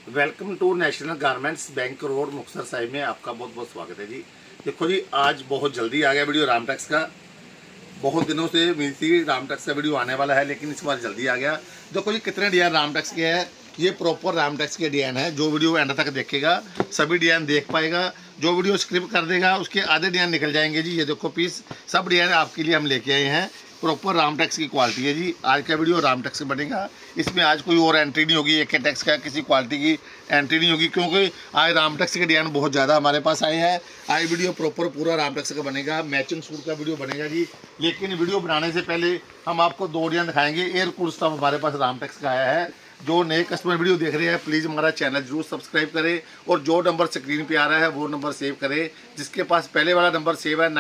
Welcome to National Garments Bank Road Muktsar Sahib में आपका बहुत बहुत स्वागत है जी। देखो जी, आज बहुत जल्दी आ गया वीडियो रामटेक्स का। बहुत दिनों से उम्मीद थी रामटेक्स का वीडियो आने वाला है, लेकिन इस बार जल्दी आ गया। देखो जी, कितने डिजाइन रामटेक्स के हैं। ये प्रॉपर रामटेक्स के डिजाइन है। जो वीडियो एंड तक देखेगा सभी डिजाइन देख पाएगा। जो वीडियो स्क्रिप्ट कर देगा उसके आधे डिजाइन निकल जाएंगे जी। ये देखो पीस, सब डिजाइन आपके लिए हम लेके आए हैं। प्रॉपर रामटेक्स की क्वालिटी है जी। आज का वीडियो रामटेक्स से बनेगा। इसमें आज कोई और एंट्री नहीं होगी, एक टेक्स का किसी क्वालिटी की एंट्री नहीं होगी, क्योंकि आज रामटेक्स के डिजाइन बहुत ज़्यादा हमारे पास आए हैं। आज वीडियो प्रॉपर पूरा रामटेक्स का बनेगा। मैचिंग सूट का वीडियो बनेगा जी। लेकिन वीडियो बनाने से पहले हम आपको दो डिजाइन दिखाएंगे। एयर कूल स्टफ हमारे पास रामटेक्स का आया है। जो नए कस्टमर वीडियो देख रहे हैं प्लीज़ हमारा चैनल जरूर सब्सक्राइब करें और जो नंबर स्क्रीन पे आ रहा है वो नंबर सेव करें। जिसके पास पहले वाला नंबर सेव है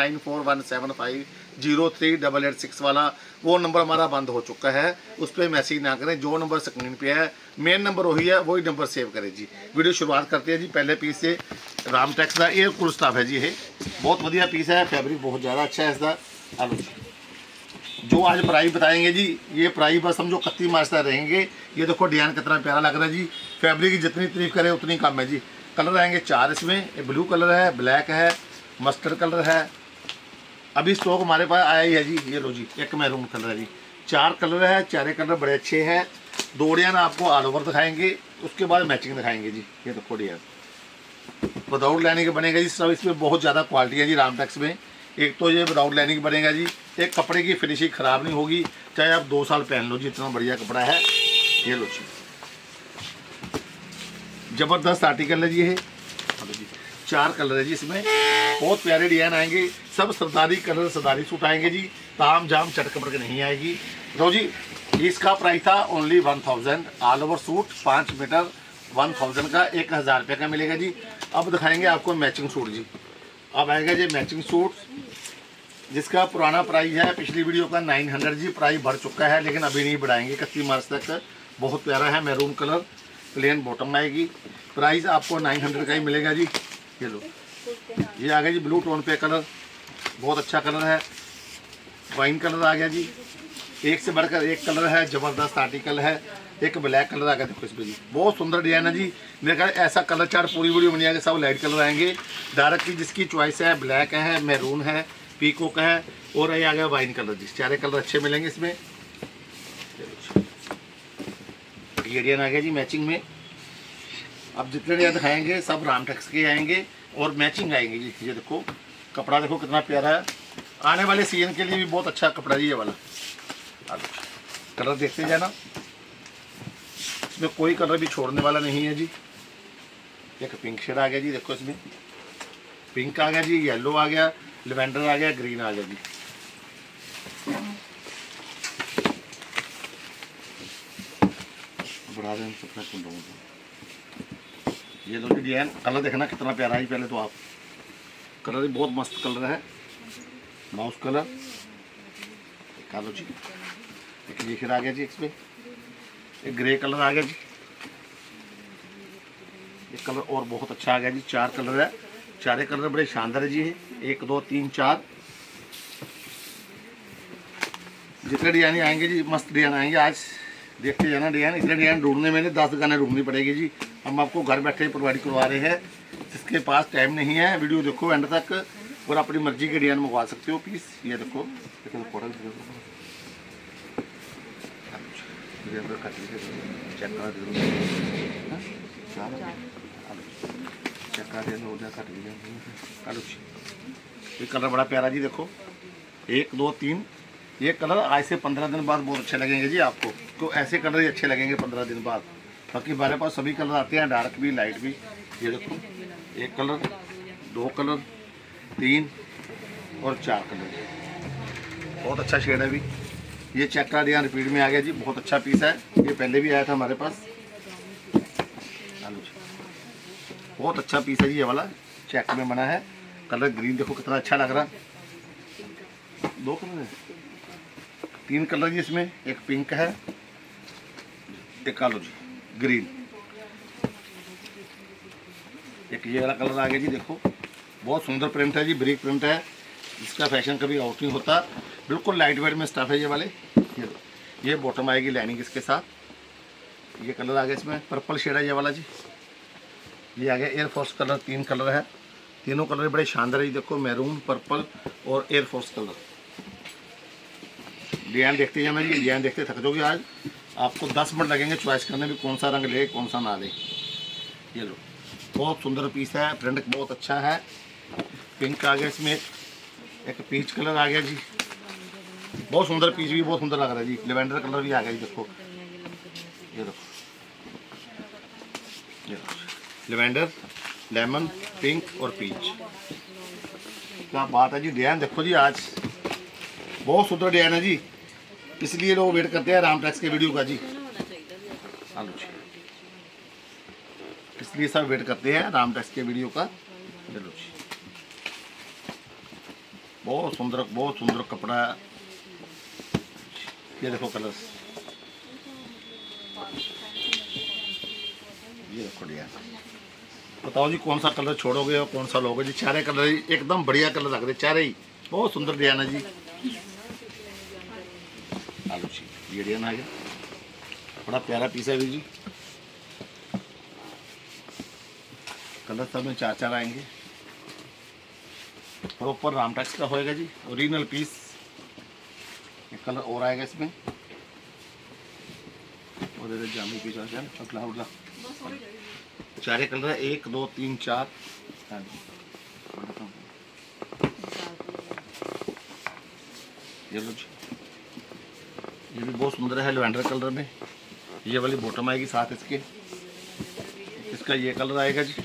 9417503886 वाला, वो नंबर हमारा बंद हो चुका है। उस पर मैसेज ना करें। जो नंबर स्क्रीन पे है मेन नंबर वही है, वही नंबर सेव करें जी। वीडियो शुरुआत करते हैं जी। पहले पीस से रामटेक्स का एयर कूल स्टफ है जी। ये बहुत बढ़िया पीस है, फैब्रिक बहुत ज़्यादा अच्छा है इसका। हेलो, जो आज प्राइस बताएंगे जी, ये प्राइस बस समझो 31 मार्च तक रहेंगे। ये देखो डिजाइन कितना प्यारा लग रहा है जी। फैब्रिक की जितनी तारीफ करें उतनी कम है जी। कलर आएंगे 4 इसमें। एक ब्लू कलर है, ब्लैक है, मस्टर्ड कलर है। अभी स्टॉक हमारे पास आया ही है जी। ये लो जी, एक मैरून कलर है जी। 4 कलर है, चारे कलर बड़े अच्छे हैं। दो डिजाइन आपको ऑल ओवर दिखाएंगे, उसके बाद मैचिंग दिखाएंगे जी। ये देखो डिजाइन विदाउट लाइनिंग के बनेगा जी। सब इसमें बहुत ज़्यादा क्वालिटी है जी रामटेक्स में। एक तो ये विदाउट लाइनिंग बनेगा जी। एक कपड़े की फिनिशिंग ख़राब नहीं होगी, चाहे आप 2 साल पहन लो जी, इतना बढ़िया कपड़ा है। ये लो जी, ज़बरदस्त आर्टिकल है जी। ये 4 कलर है जी इसमें। बहुत प्यारे डिजाइन आएंगे। सब सरदारी कलर, सरदारी सूट आएंगे जी। ताम जाम चट कपड़ के नहीं आएगी। लो जी, इसका प्राइस था only 1000। All over suit 5 metre 1000 का 1000 रुपये का मिलेगा जी। अब दिखाएंगे आपको मैचिंग सूट जी। अब आएगा जी मैचिंग सूट, जिसका पुराना प्राइस है पिछली वीडियो का 900 जी। प्राइस बढ़ चुका है लेकिन अभी नहीं बढ़ाएंगे, 31 मार्च तक। बहुत प्यारा है, मैरून कलर, प्लेन बॉटम आएगी। प्राइस आपको 900 का ही मिलेगा जी। ये लो, ये आ गया जी ब्लू टोन पे कलर, बहुत अच्छा कलर है। वाइन कलर आ गया जी। एक से बढ़कर एक कलर है, ज़बरदस्त आर्टिकल है। एक ब्लैक कलर आ गया देखो इसमें जी। बहुत सुंदर डिजाइन है जी। मेरे ख्याल ऐसा कलर चार्ट पूरी वीडियो बन जाएगा। सब लाइट कलर आएंगे। डायरेक्ट की जिसकी चॉइस है, ब्लैक है, मैरून है, पीको का है, और ये आ गया वाइन कलर जी। चारे कलर अच्छे मिलेंगे इसमें। ये डिजाइन आ गया जी मैचिंग में। अब जितने डिजाइन दिखाएंगे सब रामटेक्स के आएंगे और मैचिंग आएंगे जी। ये देखो कपड़ा देखो कितना प्यारा है। आने वाले सीजन के लिए भी बहुत अच्छा कपड़ा जी ये वाला। कलर देखते जाना, इसमें कोई कलर भी छोड़ने वाला नहीं है जी। एक पिंक शेड आ गया जी, देखो इसमें पिंक आ गया जी, येलो आ गया, लेवेंडर आ गया, ग्रीन आ गया जी। बढ़ा दें तो ये लो जी डिजाइन। कलर देखना कितना प्यारा है। पहले तो आप कलर भी बहुत मस्त कलर है, माउस कलर। कालो जी, एक ये शेड आ गया जी इसमें। एक ग्रे कलर आ गया जी। एक कलर और बहुत अच्छा आ गया जी। 4 कलर है, चारे कलर बड़े शानदार है जी। 1 2 3 4 जितने डिजाइन आएंगे जी, मस्त डिजाइन आएंगे। आज देखते जाना डिजाइन। इतने डिजाइन ढूंढने में 10 दुकानें ढूंढनी पड़ेगी जी। हम आपको घर बैठे प्रोवाइड करवा रहे हैं। जिसके पास टाइम नहीं है वीडियो देखो एंड तक और अपनी मर्जी के डिजाइन मंगवा सकते हो पीस। ये देखो ये कलर बड़ा प्यारा जी। देखो 1 2 3 ये कलर आज से 15 दिन बाद बहुत अच्छे लगेंगे जी आपको। तो ऐसे कलर ही अच्छे लगेंगे 15 दिन बाद। बाकी हमारे पास सभी कलर आते हैं, डार्क भी लाइट भी। ये देखो 1 कलर 2 कलर 3 और 4 कलर, बहुत अच्छा शेड है। अभी ये चेक का डिजाइन रिपीट में आ गया जी। बहुत अच्छा पीस है, ये पहले भी आया था हमारे पास। बहुत अच्छा पीस है जी। ये वाला चेक में बना है। कलर ग्रीन देखो कितना अच्छा लग रहा है। 2 कलर है, 3 कलर जी इसमें। एक पिंक है, एक कालो जी ग्रीन, एक ये वाला कलर आ गया जी। देखो बहुत सुंदर प्रिंट है जी, ब्रिक प्रिंट है। इसका फैशन कभी आउट नहीं होता। बिल्कुल लाइट वेट में स्टफ है ये वाले। ये बॉटम आएगी लाइनिंग इसके साथ। ये कलर आ गया इसमें, पर्पल शेड है ये वाला जी। ये आ गया एयरफोर्स कलर, 3 कलर है, तीनों कलर बड़े शानदार है। देखो मैरून, पर्पल और एयरफोर्स कलर। डिजाइन देखते जाना जी, डिजाइन देखते थक जाओगे। आज आपको 10 मिनट लगेंगे चॉइस करने में कौन सा रंग ले कौन सा ना ले। ये लो, बहुत सुंदर पीस है, प्रिंट बहुत अच्छा है। पिंक आ गया इसमें, एक पीच कलर आ गया जी, बहुत सुंदर पीच भी बहुत सुंदर लग रहा है जी। लेवेंडर कलर भी आ गया जी, देखो ये देखो, ये लेवेंडर, लेमन, पिंक और पीच। क्या बात है जी। डिजाइन देखो जी, आज बहुत सुंदर डिजाइन है जी, इसलिए लोग वेट करते हैं रामटेक्स के वीडियो का जी। हेलो जी, इसलिए सब वेट करते हैं रामटेक्स के वीडियो का। चलो जी, बहुत सुंदर कपड़ा है। ये देखो कलर्स, ये देखो डिजाइन। बताओ जी कौन सा कलर छोड़ोगे और कौन सा लोगे जी। चारे कलर ही एकदम बढ़िया कलर लग रहे, चारे ही बहुत सुंदर डिजाइन है जी। आलू जी, ये डिजाइन आ गया, बड़ा प्यारा पीस है जी। कलर सब में 4 आएंगे। प्रॉपर रामटेक्स का होएगा जी, ओरिजिनल पीस। एक कलर और आएगा इसमें, और इधर जामुनी पीस आ जाए। अगला 4 कलर है, 1 2 3 4। ये लो जी, ये भी बहुत सुंदर है लेवेंडर कलर में। ये वाली बॉटम आएगी साथ इसके। इसका ये कलर आएगा जी,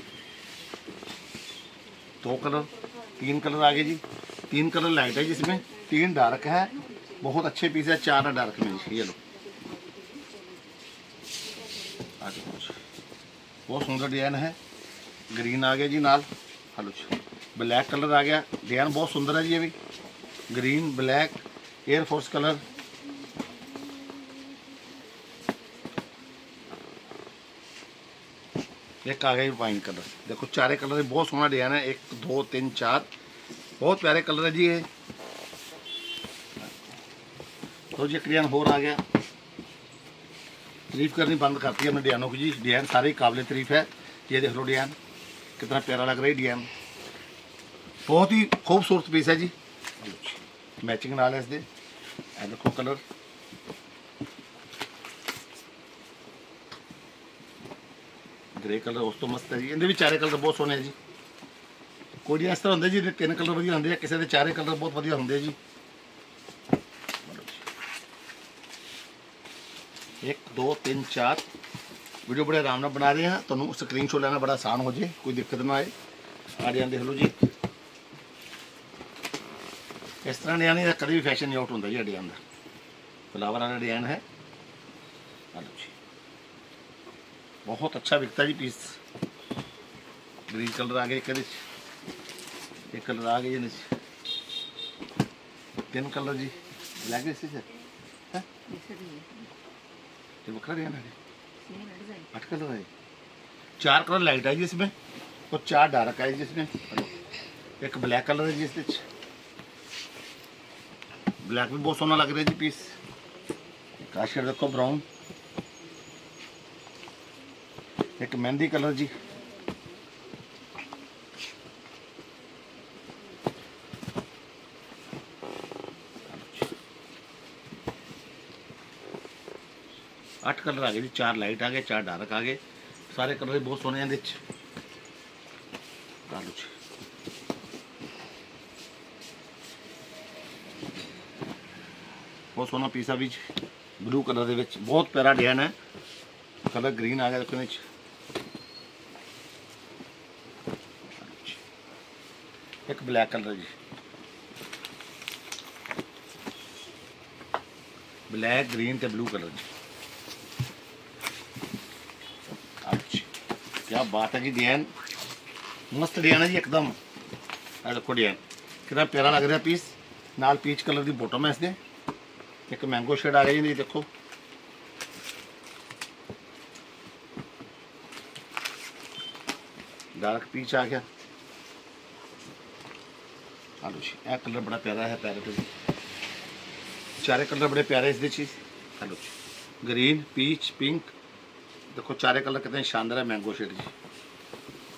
2 कलर, 3 कलर आगे जी। 3 कलर लाइट है जिसमें, 3 डार्क है। बहुत अच्छे पीस है, 4 डार्क में जी। ये लो, आगे बहुत सुंदर डिजाइन है। ग्रीन आ गया जी नाल। हेलो जी, ब्लैक कलर आ गया, डिजाइन बहुत सुंदर है जी। ये भी ग्रीन, ब्लैक, एयरफोर्स कलर। एक आ गया वाइन कलर। देखो 4 कलर, बहुत सोना डिजाइन है। 1 2 3 4, बहुत प्यारे कलर है जी ये। तो जी डिजाइन और आ गया। तारीफ करनी बंद करती है हमने डिजाइनों की जी। डिजाइन सारे काबिल तारीफ है। ये देख लो डिजाइन कितना प्यारा लग रहा है। डिजाइन बहुत ही खूबसूरत पीस है जी। मैचिंग नाल है इसके। देखो कलर, ग्रे कलर उस तो मस्त है जी। इनके भी 4 कलर बहुत सोने जी। कोई इस तरह होंगे जी 3 कलर वधिया होंगे, किसी के 4 कलर बहुत वधिया होंगे जी। 1 2 3 4 वीडियो बड़े आराम नाल बना रहे हैं। तुहानूं स्क्रीनशॉट लेना बड़ा आसान हो जाए, कोई दिक्कत ना आए। आ डिजाइन देख लो जी, इस तरह डिजाइन का कभी भी फैशन नहीं आउट होंगे जी। डिजाइन का फ्लावर वाला डिजाइन है। हेलो जी, बहुत अच्छा बिकता जी पीस। ग्रीन कलर आ गया, एक कलर आ गया, 3 कलर जी। ब्लैक इसी से है ये बखरा डिजाइन है। 8 कलर है, 4 कलर लाइट है जी इसमें और 4 डार्क है जी इसमें। एक ब्लैक कलर है जी इसमें, ब्लैक भी बहुत सोना लग रहा है जी पीस। काशेड देखो ब्राउन, एक मेहंदी कलर जी। आठ कलर आ गए जी, 4 लाइट आ गए, 4 डार्क आ गए। सारे कलर बहुत सोने हैं। बहुत सोना पीसा भी ब्लू कलर के बहुत प्यारा डिजाइन है। कलर ग्रीन आ गया देखो। एक ब्लैक कलर जी, ब्लैक ग्रीन ते ब्लू कलर जी। अच्छा क्या बात है जी, डिजाइन मस्त डिजाइन है जी एकदम। देखो डिजाइन कितना प्यारा लग रहा है पीस। नाल पीच कलर की बॉटम है इसने। एक मैंगो शेड आ गई जी, देखो डार्क पीच आ गया। आलू जी यह कलर बड़ा प्यारा है, पैरेट जी। 4 कलर बड़े प्यारे इस चीज़। आलू जी ग्रीन, पीच, पिंक, देखो 4 कलर कितने शानदार है। मैंगो शेड जी,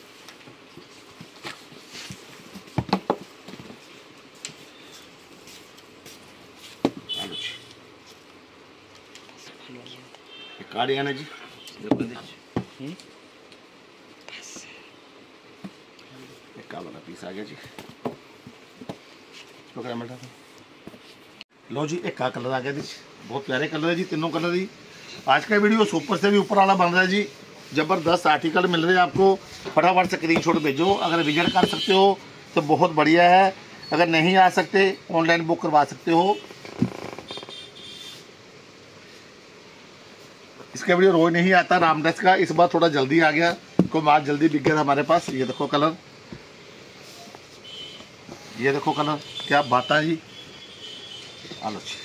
का डिजाइन है जी, देखो एक वाला पीस आ गया जी। लो जी, एक का कलर आ गया जी, बहुत प्यारे कलर है जी, तीनों कलर ही। आज का वीडियो सुपर से भी ऊपर वाला बन रहा है जी, जबरदस्त आर्टिकल मिल रहे हैं आपको। फटाफट से स्क्रीनशॉट भेजो। अगर विजिट कर सकते हो तो बहुत बढ़िया है, अगर नहीं आ सकते ऑनलाइन बुक करवा सकते हो। इसका वीडियो रोज नहीं आता रामटेक्स का, इस बार थोड़ा जल्दी आ गया, कोई माल जल्दी बिक गया था हमारे पास। ये देखो कलर, ये देखो कलर, क्या बात है जी। आलो जी,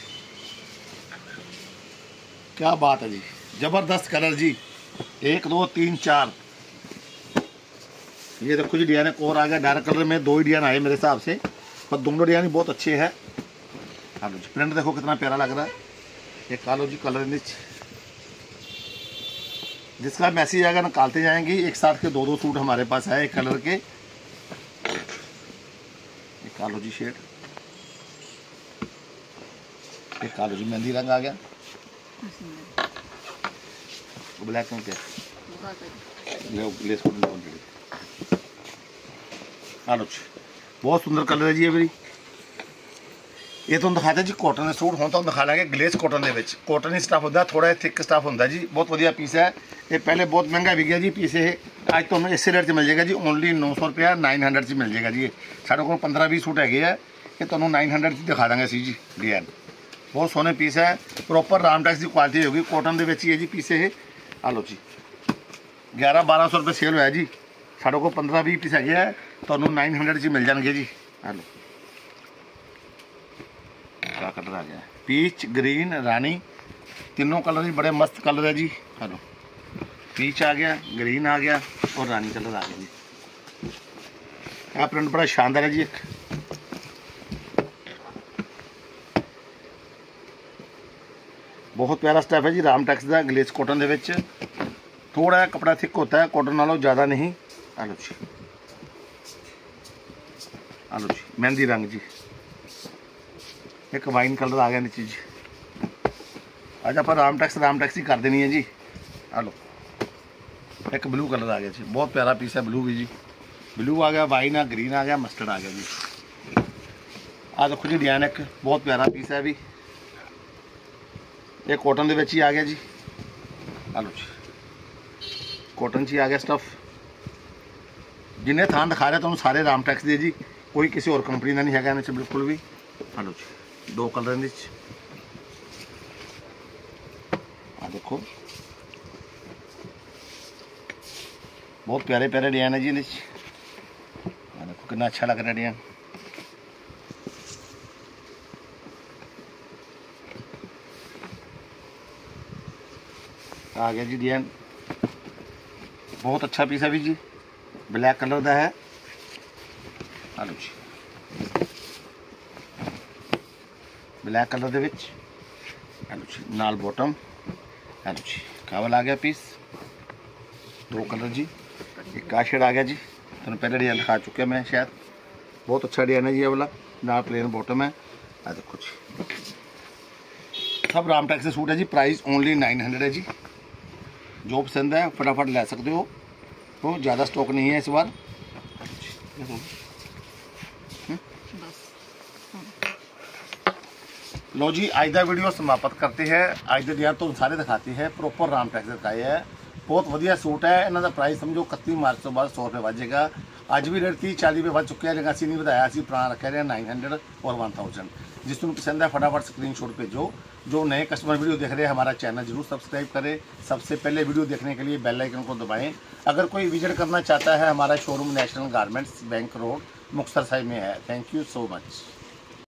क्या बात है जी, जबरदस्त कलर जी। 1 2 3 4, ये देखो जी डिजाइन एक और आ गया डार्क कलर में। 2 ही डिजाइन आए मेरे हिसाब से, पर दोनों डिजाइन बहुत अच्छे हैं। आलो जी, प्रिंट देखो कितना प्यारा लग रहा है। एक आलो जी कलर नीचे, जिसका मैसेज आएगा निकालते जाएंगे। एक साथ के 2 सूट हमारे पास है एक कलर के। एक कालो जी शेड, एक कालो जी मेहंदी रंग आ गया, ब्लैक में क्या लेस आलो जी, बहुत सुंदर कलर है जी। ये भी ये तुम दिखाते जी कॉटन के सूट हों तो दिखा लेंगे ग्लेस कॉटन के विच। कॉटन ही स्टफ होता, थोड़ा थिक स्टफ होता जी, बहुत वधिया पीस है। ये पहले बहुत महंगा बिक गया जी पीस, ये अज तुम्हें इस रेट मिल जाएगा जी, ओनली 900 रुपया 900 च मिल जाएगा जी। साढ़े को 15-20 सूट है, ये तुम्हें 900 च दिखा देंगे असी जी। डिजाइन बहुत सोहने पीस है, प्रॉपर रामटेक्स की क्वालिटी होगी, कॉटन के ही है जी पीस ये। आलो जी 1100-1200 रुपये सेल होया जी, साढ़े को 15-20 पीस है, तुम्हें 900 च मिल जाएंगे जी। आलो क्या कलर आ गया, पीच ग्रीन रानी, तीनों कलर ही बड़े मस्त कलर है जी। हेलो, पीच आ गया, ग्रीन आ गया और रानी कलर आ गया जी। यह प्रिंट बड़ा शानदार है जी। एक बहुत प्यारा स्टफ है जी रामटेक्स का, ग्लेस कॉटन के। थोड़ा कपड़ा थिक होता है, कॉटन नालों ज़्यादा नहीं। आलो जी, आलो जी मेहंदी रंग जी, एक वाइन कलर आ गया नीचे जी। आज आप रामटेक्स ही कर देनी है जी। हेलो, एक ब्लू कलर आ गया जी, बहुत प्यारा पीस है ब्लू भी जी। ब्लू आ गया, वाइन आ, ग्रीन आ गया, मस्टर्ड आ गया जी। आ देखो जी डिजाइन एक बहुत प्यारा पीस है भी, ये कॉटन के ही आ गया जी। हेलो जी, कॉटन च ही आ गया स्टफ। जिन्हें थान दिखा रहे तो सारे रामटेक्स दे जी, कोई किसी और कंपनी का नहीं है इन्हें बिल्कुल भी। हेलो जी, 2 कलर आ देखो, बहुत प्यारे प्यारे डिजाइन है जी। देखो कितना अच्छा लग रहा है डिजाइन। आ गया जी डिजाइन, बहुत अच्छा पीस है भी जी, ब्लैक कलर का है। हेलो जी, ब्लैक कलर के विच। हेलो जी, नाल बॉटम। हेलो जी, कावल आ गया पीस, 2 कलर जी। एक का शेड आ गया जी, तो पहले डिजाइन दिखा चुके मैं शायद। बहुत अच्छा डिजाइन है जी ये वाला, नाल प्लेन बॉटम है। आ देखो जी, सब रामटेक्स के सूट है जी, प्राइस ओनली 900 है जी। जो पसंद है फटाफट ले सकते हो, तो ज़्यादा स्टॉक नहीं है इस बार। लो जी, आज का वीडियो समाप्त करते हैं। आज के डिजाइन तो सारे दिखाते हैं, प्रॉपर रामटेक्स दिखाए है। बहुत वधिया सूट है, इन्हों का प्राइस समझो 31 मार्च तो बाद 100 रुपये बढ़ जाएगा। अज भी रेट 30-40 रुपये बढ़ चुके हैं, लेकिन असं नहीं बताया, असं पुराना रखा रहे 900 और 1000। जिसको पसंद है फटाफट स्क्रीनशॉट भेजो। जो नए कस्टमर वीडियो देख रहे हैं हमारा चैनल जरूर सब्सक्राइब करें। सबसे पहले वीडियो देखने के लिए बेल आइकन को दबाएं। अगर कोई विजिट करना चाहता है, हमारा showroom National Garments Bank Road Muktsar Sahib में है। Thank you so much.